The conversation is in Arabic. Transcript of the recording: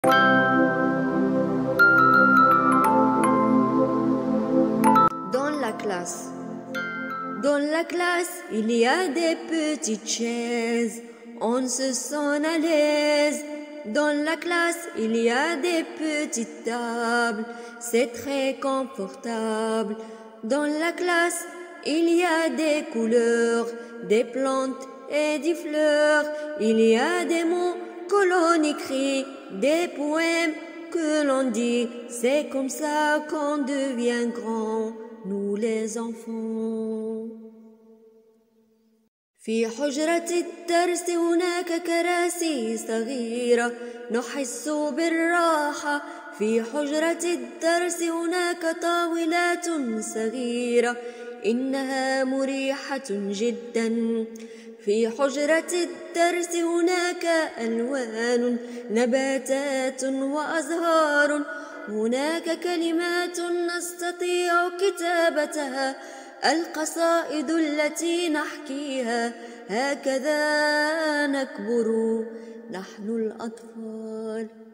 Dans la classe. Dans la classe, il y a des petites chaises, on se sent à l'aise. Dans la classe, il y a des petites tables, c'est très confortable. Dans la classe, il y a des couleurs, des plantes et des fleurs. Il y a des mots que l'on écrit, des poèmes que l'on dit. C'est comme ça qu'on devient grand, nous les enfants. في حجرة الدرس هناك كراسي صغيرة نحس بالراحة. في حجرة الدرس هناك طاولات صغيرة إنها مريحة جدا. في حجرة الدرس هناك ألوان نباتات وأزهار. هناك كلمات نستطيع كتابتها، القصائد التي نحكيها. هكذا نكبر نحن الأطفال.